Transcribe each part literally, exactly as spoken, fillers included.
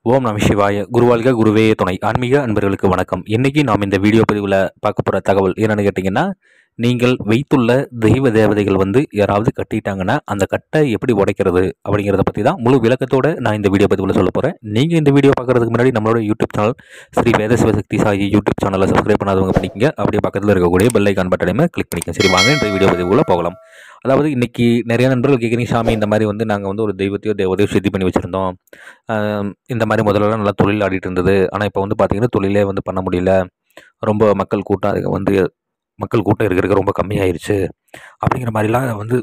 ஓம் நம சிவாய. குருவாழ்க குருவே துணை. ஆன்மீக அன்பர்களுக்கு வணக்கம். இன்னைக்கு நாம் இந்த வீடியோ பதிவில் பார்க்க போகிற தகவல் என்னென்னு கேட்டிங்கன்னா, நீங்கள் வைத்துள்ள தெய்வ தேவதைகள் வந்து யாராவது கட்டிட்டாங்கன்னா அந்த கட்டை எப்படி உடைக்கிறது அப்படிங்கிறத பற்றி தான் முழு விளக்கத்தோடு நான் இந்த வீடியோ பதிவில் சொல்ல போகிறேன். நீங்கள் இந்த வீடியோ பார்க்குறதுக்கு முன்னாடி நம்மளோட YouTube channel Sri Veda Sivasakthi Sai YouTube சேனலை சப்ஸ்கிரைப் பண்ணாதவங்க பண்ணிக்கங்க. அப்படியே பக்கத்தில் இருக்கக்கூடிய பெல் ஐக்கான் பட்டனையுமே கிளிக் பண்ணிக்கங்க. சரி, வாங்க இந்த வீடியோ பதிவுக்குள்ளே போகலாம். அதாவது இன்றைக்கி நிறைய நண்பர்கள் கேட்குறீங்க, சாமி இந்த மாதிரி வந்து நாங்கள் வந்து ஒரு தெய்வத்தையோ தேவதையோ சித்தி பண்ணி வச்சுருந்தோம், இந்த மாதிரி முதல்ல நல்லா தொழில் ஆடிட்டு இருந்தது, ஆனால் இப்போ வந்து பார்த்திங்கன்னா தொழிலே வந்து பண்ண முடியல, ரொம்ப மக்கள் கூட்டம் அதுக்கு வந்து மக்கள் கூட்டம் இருக்கிறதுக்கு ரொம்ப கம்மியாயிருச்சு அப்படிங்கிற மாதிரிலாம் வந்து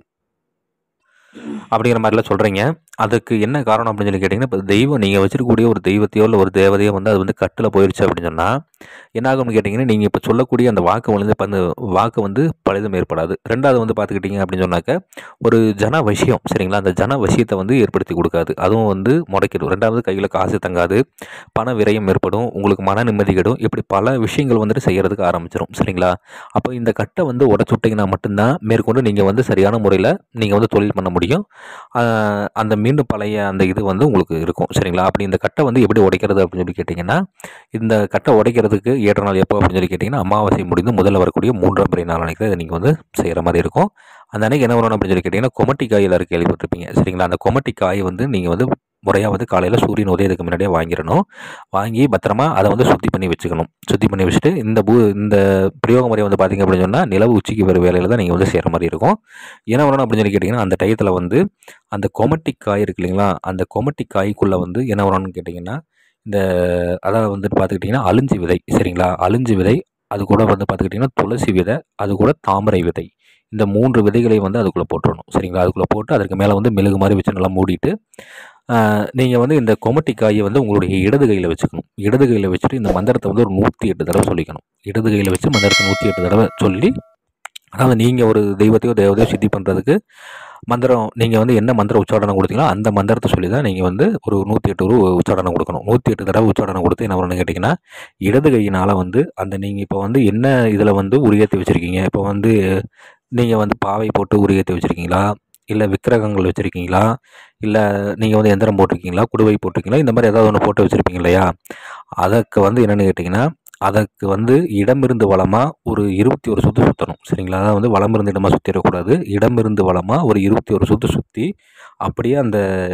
அப்படிங்கிற மாதிரிலாம் சொல்கிறீங்க. அதுக்கு என்ன காரணம் அப்படின்னு சொல்லி கேட்டிங்கன்னா, இப்போ தெய்வம் நீங்கள் வச்சிருக்கக்கூடிய ஒரு தெய்வத்தையோ இல்லை ஒரு தேவதையோ வந்து அது வந்து கட்டில் போயிடுச்சு அப்படின்னு சொன்னால் என்ன ஆகும்னு கேட்டிங்கன்னா, நீங்கள் இப்போ சொல்லக்கூடிய அந்த வாக்கு வந்து இப்போ அந்த வாக்கு வந்து பழுதும் ஏற்படாது. ரெண்டாவது வந்து பார்த்துக்கிட்டிங்க அப்படின்னு சொன்னாக்க ஒரு ஜன விஷயம், சரிங்களா, அந்த ஜன விஷயத்தை வந்து ஏற்படுத்தி கொடுக்காது, அதுவும் வந்து முடக்கிடும். ரெண்டாவது கையில் காசு தங்காது, பண விரயம் ஏற்படும், உங்களுக்கு மன நிம்மதி கெடும், இப்படி பல விஷயங்கள் வந்துட்டு செய்கிறதுக்கு ஆரம்பிச்சிடும், சரிங்களா. அப்போ இந்த கட்டை வந்து உடச்சு விட்டிங்கன்னா மட்டும்தான் மேற்கொண்டு நீங்கள் வந்து சரியான முறையில் நீங்கள் வந்து தொழில் பண்ண முடியும். அந்த மீண்டும் பழைய அந்த இது வந்து உங்களுக்கு இருக்கும், சரிங்களா. அப்படி இந்த கட்டை வந்து எப்படி உடைக்கிறது அப்படின்னு சொல்லி கேட்டிங்கன்னா, இந்த கட்டை உடைக்கிறதுக்கு ஏற்ற நாள் எப்போ அப்படின்னு சொல்லி கேட்டிங்கன்னா, அமாவாசை முடிந்து முதல்ல வரக்கூடிய மூன்றாம் பிறை நாள் அன்றைக்கி இதை நீங்கள் வந்து செய்கிற மாதிரி இருக்கும். அந்த அன்றைக்கி என்ன வரணும் அப்படின்னு சொல்லி கேட்டிங்கன்னா, கொமட்டி காய் எல்லாரும் கேள்விப்பட்டிருப்பீங்க, சரிங்களா. அந்த கொமட்டி காய் வந்து நீங்கள் வந்து முறையாக வந்து காலையில் சூரியன் உதயத்துக்கு முன்னாடியே வாங்கிடணும். வாங்கி பத்திரமா அதை வந்து சுத்தி பண்ணி வச்சுக்கணும். சுத்தி பண்ணி வச்சுட்டு இந்த பூ இந்த பிரயோக முறை வந்து பார்த்திங்க அப்படின்னு சொன்னால் நிலவு உச்சிக்கு வர வேலையில் தான் நீங்கள் வந்து செய்கிற மாதிரி இருக்கும். என்ன வரணும் அப்படின்னு சொல்லி கேட்டிங்கன்னா, அந்த டயத்தில் வந்து அந்த கொமட்டி காய் இருக்கு இல்லைங்களா, அந்த கொமட்டி காய்க்குள்ளே வந்து என்ன வரணும்னு கேட்டிங்கன்னா, இந்த அதாவது வந்துட்டு பார்த்துக்கிட்டிங்கன்னா அழிஞ்சி விதை, சரிங்களா, அழிஞ்சி விதை, அது கூட வந்து பார்த்துக்கிட்டிங்கன்னா துளசி விதை, அது கூட தாமரை விதை, இந்த மூன்று விதைகளை வந்து அதுக்குள்ளே போட்டுடணும், சரிங்களா. அதுக்குள்ளே போட்டு அதற்கு மேலே வந்து மெழுகு மாதிரி வச்சு நல்லா மூடிட்டு நீங்கள் வந்து இந்த கொமட்டி காயை வந்து உங்களுடைய இடது கையில் வச்சுக்கணும். இடது கையில் வச்சுட்டு இந்த மந்திரத்தை வந்து ஒரு நூற்றி எட்டு தடவை சொல்லிக்கணும். இடது கையில் வச்சு மந்திரத்தை நூற்றி எட்டு தடவை சொல்லி, அதாவது நீங்கள் ஒரு தெய்வத்தையோ தேவதையோ சித்தி பண்ணுறதுக்கு மந்திரம் நீங்கள் வந்து என்ன மந்திரம் உச்சாரணம் கொடுத்தீங்களோ அந்த மந்திரத்தை சொல்லி தான் நீங்கள் வந்து ஒரு நூற்றி எட்டு ஒரு உச்சாரணம் கொடுக்கணும். நூற்றி எட்டு தடவை உச்சாரணம் கொடுத்து என்ன பண்ணணும்னு கேட்டிங்கன்னா, இடது கையினால் வந்து அந்த நீங்கள் இப்போ வந்து என்ன இதில் வந்து உரியேற்றி வச்சுருக்கீங்க, இப்போ வந்து நீங்கள் வந்து பாவை போட்டு உரியேற்றி வச்சுருக்கீங்களா, இல்லை விக்கிரகங்கள் வச்சுருக்கீங்களா, இல்லை நீங்கள் வந்து எந்திரம் போட்டிருக்கீங்களா, குடுவை போட்டிருக்கீங்களா, இந்த மாதிரி ஏதாவது ஒன்று போட்டு வச்சுருப்பீங்க இல்லையா, அதற்கு வந்து என்னென்னு கேட்டிங்கன்னா, அதற்கு வந்து இடமிருந்து வளமாக ஒரு இருபத்தி ஒரு சுற்று சுற்றணும், சரிங்களா. அதாவது வந்து வளமிருந்து இடமாக சுற்றிடக்கூடாது, இடமிருந்து வளமாக ஒரு இருபத்தி ஒரு சுற்று சுற்றி அப்படியே அந்த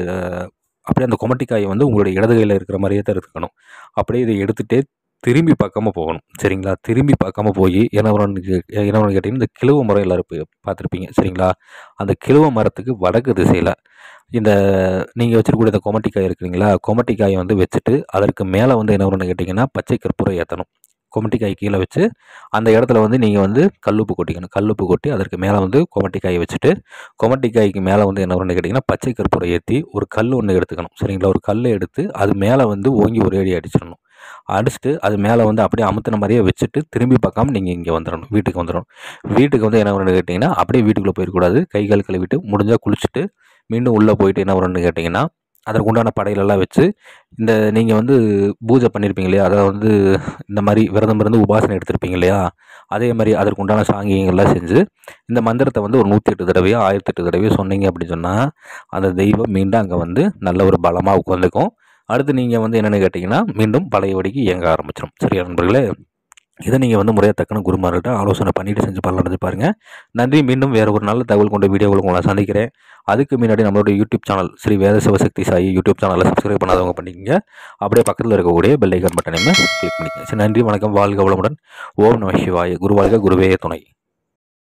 அப்படியே அந்த கொமட்டிக்காயை வந்து உங்களுடைய இடது கையில் இருக்கிற மாதிரியே தான் இருக்கணும். அப்படியே இதை எடுத்துகிட்டே திரும்பி பார்க்காம போகணும், சரிங்களா. திரும்பி பார்க்காம போய் என்ன பண்ணணும்னு என்ன பண்ணு கேட்டிங்கன்னா, இந்த கிழுவ மரம் எல்லோரும் பார்த்துருப்பீங்க, சரிங்களா. அந்த கிழுவ மரத்துக்கு வடக்கு திசையில் இந்த நீங்கள் வச்சுருக்கூடிய இந்த கொமட்டிக்காய் இருக்குங்களா, கொமட்டிக்காயை வந்து வச்சுட்டு அதற்கு மேலே வந்து என்ன பண்ணணும்னு கேட்டிங்கன்னா பச்சை கற்பூரம் ஏற்றணும். கொமட்டிக்காய் கீழே வச்சு அந்த இடத்துல வந்து நீங்கள் வந்து கல்லுப்பு கொட்டிக்கணும். கல்லுப்பு கொட்டி அதற்கு மேலே வந்து கொமட்டிக்காயை வச்சுட்டு கொமட்டிக்காய்க்கு மேலே வந்து என்ன பண்ணணும்னு கேட்டிங்கன்னா பச்சை கற்பூரம் ஏற்றி ஒரு கல் ஒன்று எடுத்துக்கணும், சரிங்களா. ஒரு கல்லை எடுத்து அது மேலே வந்து ஓங்கி ஒரு அடி அடிச்சிடணும். அடிச்சுட்டு அது மேலே வந்து அப்படியே அமுத்தின மாதிரியே வச்சுட்டு திரும்பி பார்க்காம நீங்கள் இங்கே வந்துடணும், வீட்டுக்கு வந்துடணும். வீட்டுக்கு வந்து என்ன பண்ணணும்னு கேட்டிங்கன்னா, அப்படியே வீட்டுக்குள்ளே போயிடக்கூடாது, கை கால் கழுவிட்டு முடிஞ்சால் குளிச்சுட்டு மீண்டும் உள்ளே போயிட்டு என்ன பண்ணணும்னு கேட்டிங்கன்னா, அதற்கு உண்டான படையிலெல்லாம் வச்சு இந்த நீங்கள் வந்து பூஜை பண்ணியிருப்பீங்க இல்லையா, அதை வந்து இந்த மாதிரி விரதம் இருந்து உபாசனை எடுத்திருப்பீங்க இல்லையா, அதே மாதிரி அதற்கு உண்டான சாங்கியங்கள்லாம் செஞ்சு இந்த மந்திரத்தை வந்து ஒரு நூற்றி எட்டு தடவையோ ஆயிரத்தி எட்டு தடவையோ சொன்னீங்க அப்படின்னு சொன்னால் அந்த தெய்வம் மீண்டும் அங்கே வந்து நல்ல ஒரு பலமாக உட்காந்துக்கும். அடுத்து நீங்கள் வந்து என்னென்னு கேட்டிங்கன்னா மீண்டும் பழையபடிக்கு இயங்க ஆரம்பிச்சிடும், சரியா நண்பர்களே. இதை நீங்கள் வந்து முறையாக தக்கன குருமார்கிட்ட ஆலோசனை பண்ணிவிட்டு செஞ்சு பலனடைஞ்சு பாருங்கள். நன்றி. மீண்டும் வேறு ஒரு நல்ல தகவல் கொண்ட வீடியோவில் உங்களை சந்திக்கிறேன். அதுக்கு முன்னாடி நம்மளோட YouTube channel Sri Veda Sivasakthi Sai YouTube சேனலை சப்ஸ்கிரைப் பண்ணாதவங்க பண்ணிக்கங்க. அப்படியே பக்கத்தில் இருக்கக்கூடிய பெல் ஐக்கான் பட்டனையுமே கிளிக் பண்ணிக்கங்க. சரி, நன்றி, வணக்கம், வாழ்க வளமுடன். ஓம் நம சிவாய. குருவாழ்க குருவே துணை.